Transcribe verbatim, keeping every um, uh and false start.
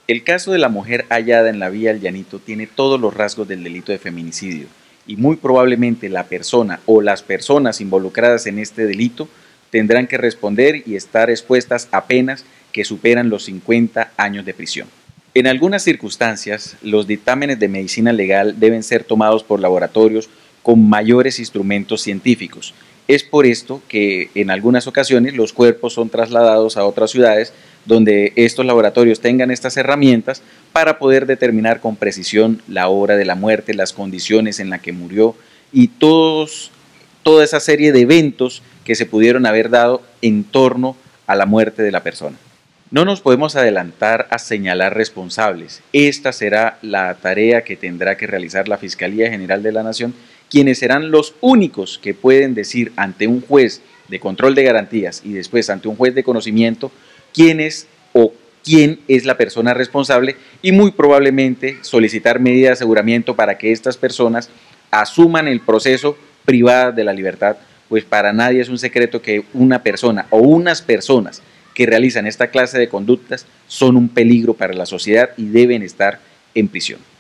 El caso de la mujer hallada en la vía El Llanito tiene todos los rasgos del delito de feminicidio y muy probablemente la persona o las personas involucradas en este delito tendrán que responder y estar expuestas a penas que superan los cincuenta años de prisión. En algunas circunstancias, los dictámenes de medicina legal deben ser tomados por laboratorios con mayores instrumentos científicos. Es por esto que en algunas ocasiones los cuerpos son trasladados a otras ciudades donde estos laboratorios tengan estas herramientas para poder determinar con precisión la hora de la muerte, las condiciones en las que murió y todos, toda esa serie de eventos que se pudieron haber dado en torno a la muerte de la persona. No nos podemos adelantar a señalar responsables. Esta será la tarea que tendrá que realizar la Fiscalía General de la Nación, quienes serán los únicos que pueden decir ante un juez de control de garantías y después ante un juez de conocimiento quién es o quién es la persona responsable y muy probablemente solicitar medidas de aseguramiento para que estas personas asuman el proceso privadas de la libertad, pues para nadie es un secreto que una persona o unas personas que realizan esta clase de conductas son un peligro para la sociedad y deben estar en prisión.